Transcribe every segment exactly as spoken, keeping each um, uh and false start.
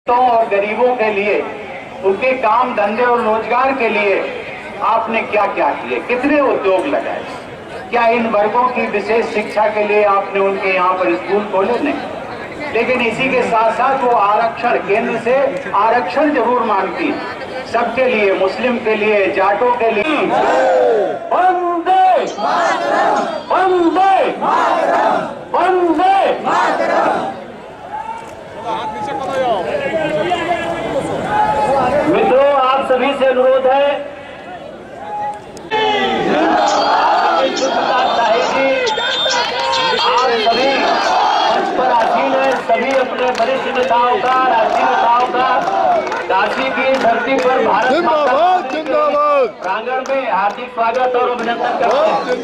और गरीबों के लिए, उनके काम धंधे और रोजगार के लिए आपने क्या क्या किए, कितने उद्योग लगाए? क्या इन वर्गों की विशेष शिक्षा के लिए आपने उनके यहाँ पर स्कूल खोले? नहीं। लेकिन इसी के साथ साथ वो आरक्षण, केंद्र से आरक्षण जरूर मांगती, सबके लिए, मुस्लिम के लिए, जाटों के लिए। वंदे वंदे वंदे मित्रों, आप सभी से अनुरोध है, आप सभी मंच पर आसीन है, सभी अपने वरिष्ठ नेताओं का, राष्ट्रीय नेताओं का काशी की धरती पर भारत माता प्रांगण में हार्दिक स्वागत और अभिनंदन करते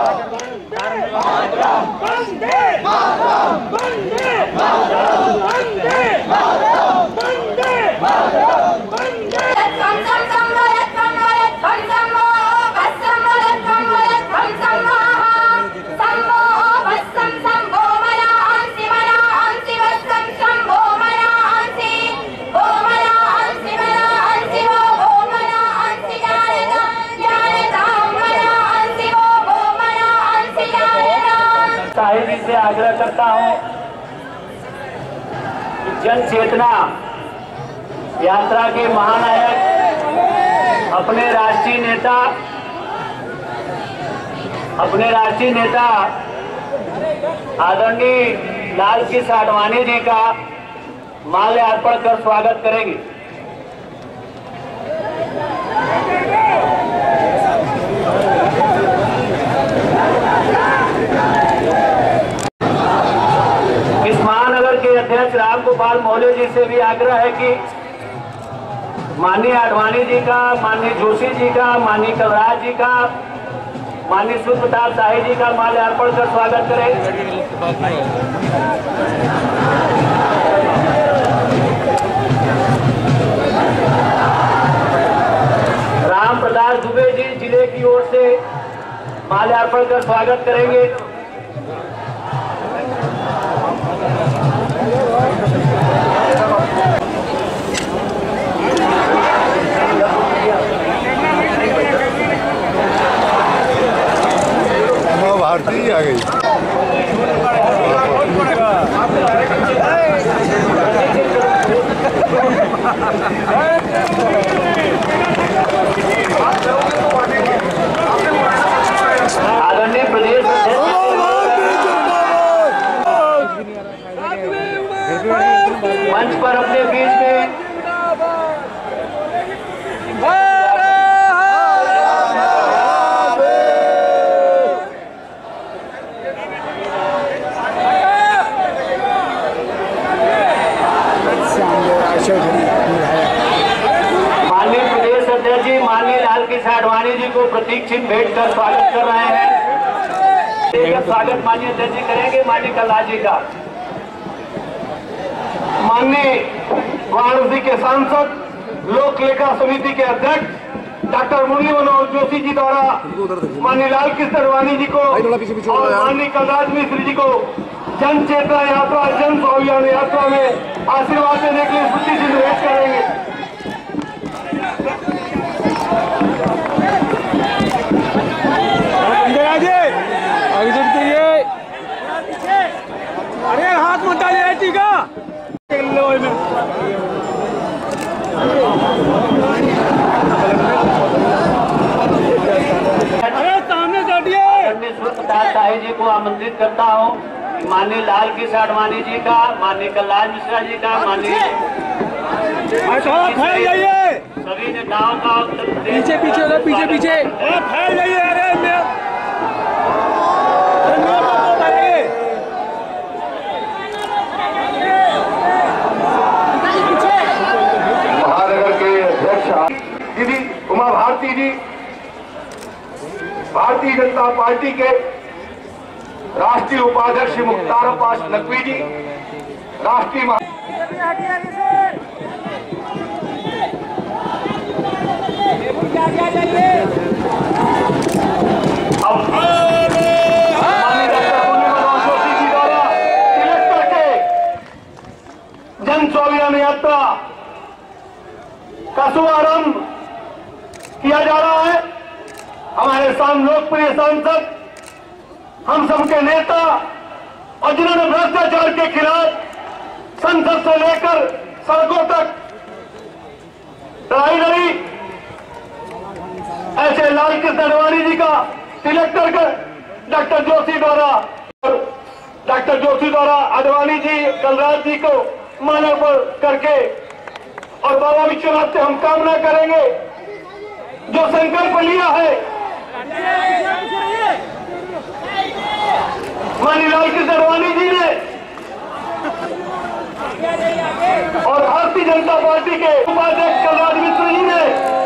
साहिब से आग्रह करता हूं कि जन चेतना यात्रा के महानायक, अपने राष्ट्रीय नेता अपने राष्ट्रीय नेता आदरणीय लाल कृष्ण आडवाणी जी का माल्यार्पण कर स्वागत करेंगे। अध्यक्ष राम गोपाल मौर्य जी से भी आग्रह है कि माननीय आडवाणी जी का, माननीय जोशी जी का, माननीय कलराज जी का, माननीय सूर्य प्रताप शाही जी का माल्यार्पण कर स्वागत करें। राम प्रताप दुबे जी जिले की ओर से माल्यार्पण कर स्वागत करेंगे। भारती आ गई। आदरणीय प्रदेश मंच पर अपने बीच में माननीय प्रदेश अध्यक्ष जी, माननीय लाल कृष्ण आडवाणी जी को प्रतीक चिन्ह भेंट कर स्वागत कर रहे हैं। स्वागत माननीय अध्यक्ष जी करेंगे, माननीय कलराज जी का। माननीय वाराणसी के सांसद, लोक लेखा समिति के अध्यक्ष डॉक्टर मुरली मनोहर जोशी जी द्वारा माननीय लाल कृष्ण आडवाणी जी को और माननीय कलराज मिश्र जी को जन चेतना यात्रा, जन स्वाभिमान यात्रा में आशीर्वाद देने के लिए स्मृति चिन्ह भेंट करेंगे। अरे हाथ मत डालिए, टीका अरे सामने चढ़िए। प्रताप शाही जी को आमंत्रित करता हूँ, माननीय लाल कृष्ण आडवाणी जी का, माननीय कलराज मिश्रा जी का, माननीय फैल जाइए, सभी नेताओं का पीछे पीछे उधर पीछे पीछे फैल जाइए। अरे महानगर के अध्यक्ष दीदी उमा भारती जी, भारतीय जनता पार्टी के राष्ट्रीय उपाध्यक्ष मुख्तार अब्बास नकवी जी, राष्ट्रीय जन स्वाभिमान यात्रा का शुभारंभ किया जा रहा है। हमारे साम लोकप्रिय सांसद, हम सबके नेता और जिन्होंने भ्रष्टाचार के खिलाफ संसद से लेकर सड़कों तक लड़ाई लड़ी, ऐसे लाल कृष्ण आडवाणी जी का तिलक कर डॉक्टर जोशी द्वारा डॉक्टर जोशी द्वारा आडवाणी जी कलराज जी को माल्यार्पण करके और बाबा विश्वनाथ से हम कामना करेंगे जो संकल्प लिया है माननीय लाल कृष्ण आडवाणी जी ने और भारतीय जनता पार्टी के उपाध्यक्ष कलराज मिश्र जी ने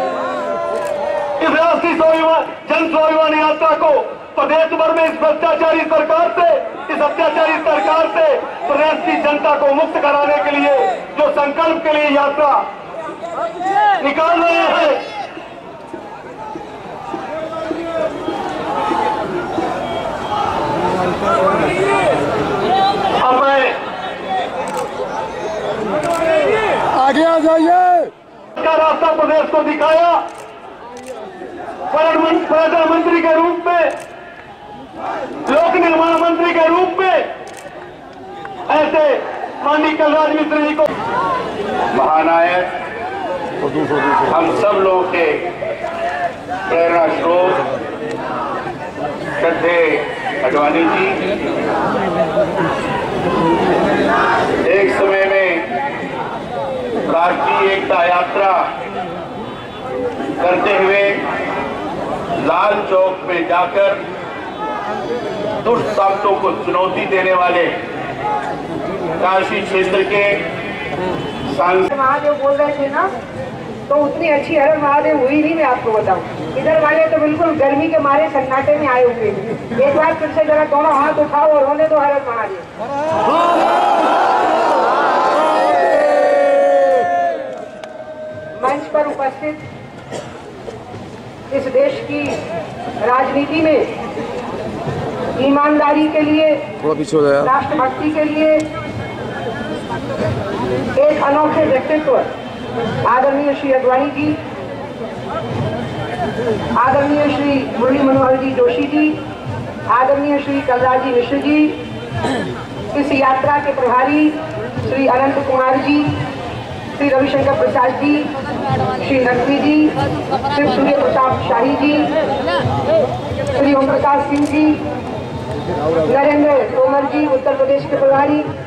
इस राष्ट्रीय स्वाभिमान जन स्वाभिमान यात्रा को प्रदेश भर में इस भ्रष्टाचारी सरकार से, इस अत्याचारी सरकार से प्रदेश की जनता को मुक्त कराने के लिए जो संकल्प के लिए यात्रा निकाल रहे हैं, अब मैं आगे आ जाइए। का रास्ता प्रदेश को दिखाया। पर्यटन मंत्री के रूप में, लोक निर्माण मंत्री के रूप में ऐसे माननीय कलराज मिश्र जी को महानायक, हम सब लोगों के प्रेरणा स्रोत श्रद्धे आडवाणी जी एक समय में राष्ट्रीय एकता यात्रा करते हुए लाल चौक में जाकर दुष्ट ताकतों को चुनौती देने वाले काशी क्षेत्र के सांसद महादेव बोल रहे थे ना, तो उतनी अच्छी हर महादेव हुई नहीं। मैं आपको बताऊं, इधर वाले तो बिल्कुल गर्मी के मारे सन्नाटे में आए हुए। एक बार फिर से जरा दोनों हाथ उठाओ और होने दो हर महादेव। मंच पर उपस्थित इस देश की राजनीति में ईमानदारी के लिए, राष्ट्रभक्ति के लिए एक अनोखे व्यक्तित्व आदरणीय श्री आडवाणी जी, आदरणीय श्री मुरली मनोहर जी जोशी जी, आदरणीय श्री कलराज जी मिश्र जी, इस यात्रा के प्रभारी श्री अनंत कुमार जी, श्री रविशंकर प्रसाद जी, श्री नकवी जी, श्री सूर्य प्रताप शाही जी, श्री ओम प्रकाश सिंह जी, नरेंद्र तोमर जी उत्तर प्रदेश के प्रभारी,